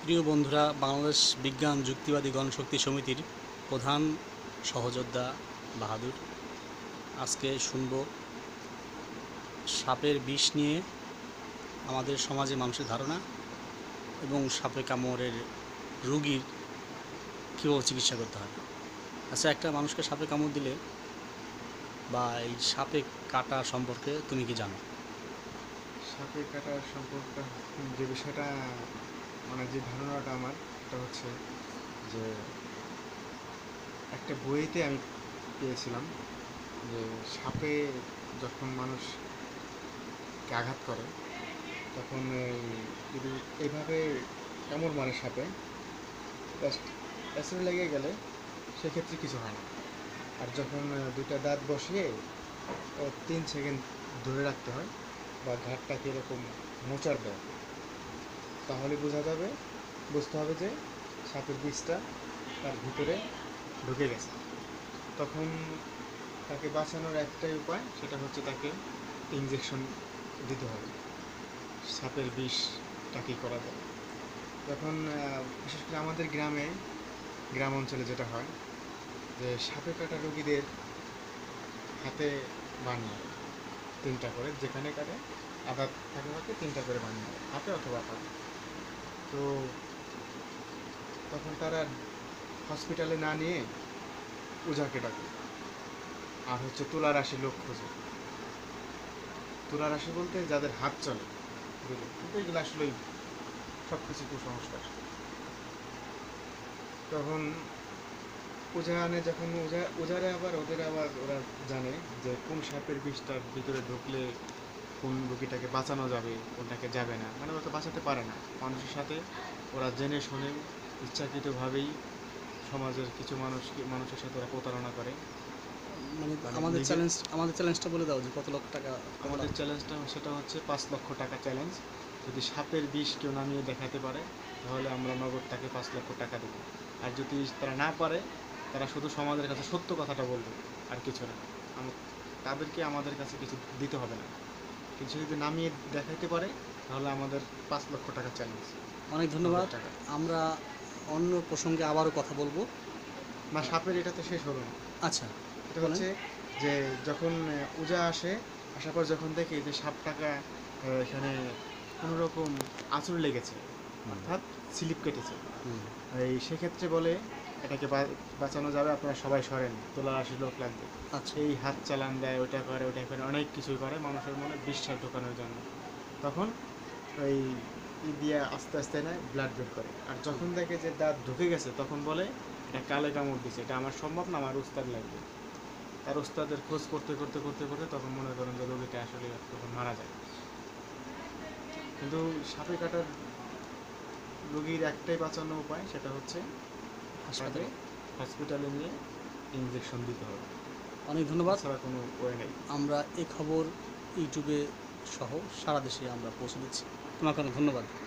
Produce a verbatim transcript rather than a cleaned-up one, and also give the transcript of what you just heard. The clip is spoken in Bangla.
প্রিয় বন্ধুরা, বাংলাদেশ বিজ্ঞান যুক্তিবাদী গণশক্তি সমিতির প্রধান সহযোদ্ধা বাহাদুর আজকে শুনব সাপের বিষ নিয়ে আমাদের সমাজে মানুষের ধারণা এবং সাপে কামড়ের রোগীর কীভাবে চিকিৎসা করতে হয়। আচ্ছা, একটা মানুষকে সাপে কামড় দিলে বা এই সাপে কাটা সম্পর্কে তুমি কি জানো? সাপে কাটার সম্পর্কে যে বিষয়টা, মানে যে ধারণাটা আমার, এটা হচ্ছে যে একটা বইতে আমি পেয়েছিলাম যে সাপে যখন মানুষকে আঘাত করে তখন এই যদি এইভাবে কামড় মারে সাপে, জাস্ট অ্যাসিড লেগে গেলে সেক্ষেত্রে কিছু হয় না। আর যখন দুইটা দাঁত বসিয়ে ও তিন সেকেন্ড ধরে রাখতে হয় বা ঘাটটাকে এরকম মোচাড় দেয়, তাহলে বোঝা যাবে বুঝতে হবে যে সাপের বিষটা তার ভিতরে ঢুকে গেছে। তখন তাকে বাঁচানোর একটাই উপায়, সেটা হচ্ছে তাকে ইঞ্জেকশন দিতে হবে। সাপের বিষটা কী করা যায়, যখন বিশেষ করে আমাদের গ্রামে গ্রাম অঞ্চলে যেটা হয় যে সাপে কাটা রোগীদের হাতে বানিয়ে তিনটা করে, যেখানে কাটে আঘাত থাকে থাকে তিনটা করে বানিয়ে হাতে অথবা পাতে। তো তখন তারা হসপিটালে না নিয়ে ওঝাকে ডাকে, আর হচ্ছে তুলা রাশি লোক খোঁজে। তুলা রাশি বলতে যাদের হাত চলে, বুঝলো, কিন্তু এগুলো আসলে সব কিছু কুসংস্কার। তখন ওঝা আনে, যখন ওঝা ওঝারে আবার ওদের আবার ওরা জানে যে কোন সাপের বিষটার ভিতরে ঢুকলে কোন রোগীটাকে বাঁচানো যাবে, কোনটাকে যাবে না, মানে ওরা তো বাঁচাতে পারে না। মানুষের সাথে ওরা জেনে শুনে ইচ্ছাকৃতভাবেই সমাজের কিছু মানুষ মানুষের সাথে ওরা প্রতারণা করে। মানে আমাদের চ্যালেঞ্জ আমাদের চ্যালেঞ্জটা বলে দাও যে কত লক্ষ টাকা। আমাদের চ্যালেঞ্জটা সেটা হচ্ছে পাঁচ লক্ষ টাকা চ্যালেঞ্জ। যদি সাপের বিষ কেউ নামিয়ে দেখাতে পারে তাহলে আমরা নগদ তাকে পাঁচ লক্ষ টাকা দেবো। আর যদি তারা না পারে, তারা শুধু সমাজের কাছে সত্য কথাটা বলবে, আর কিছু না। তাদেরকে আমাদের কাছে কিছু দিতে হবে না, কিছু যদি নামিয়ে দেখাইতে পারে তাহলে আমাদের পাঁচ লক্ষ টাকা চ্যালেঞ্জ। অনেক ধন্যবাদ। আমরা অন্য প্রসঙ্গে আবারও কথা বলবো। না, সাপের এটা তো শেষ হলো না। আচ্ছা, এটা হচ্ছে যে যখন ওঝা আসে, আসার পর যখন দেখে যে সাপ টাকা এখানে কোনো রকম আঁচড় লেগেছে, অর্থাৎ স্লিপ কেটেছে, এই সেক্ষেত্রে বলে এটাকে বাঁচানো যাবে, আপনারা সবাই সরেন, তোলা আসি লোক লাগবে। আচ্ছা, এই হাত চালান দেয়, ওইটা করে ওইটা করে, অনেক কিছুই করে মানুষের মনে বিশ্বাস ঢোকানোর জন্য। তখন ওই ই দিয়ে আস্তে আস্তে নেয়, ব্লাড বের করে। আর যখন দেখে যে দাঁত ঢুকে গেছে তখন বলে এটা কালে কামড় দিছে, এটা আমার সম্ভব না, আমার উস্তাদ লাগবে। তার উস্তাদের খোঁজ করতে করতে করতে করতে তখন মনে করেন যে রোগীটা আসলে তখন মারা যায়। কিন্তু সাপে কাটার রোগীর একটাই বাঁচানোর উপায়, সেটা হচ্ছে হাসপাতালে হসপিটালে নিয়ে ইঞ্জেকশন দিতে হবে। অনেক ধন্যবাদ। ছাড়া কোনো ওয়ে নেই। আমরা এই খবর ইউটিউবে সহ সারা দেশে আমরা পৌঁছে দিচ্ছি। তোমাকে অনেক ধন্যবাদ।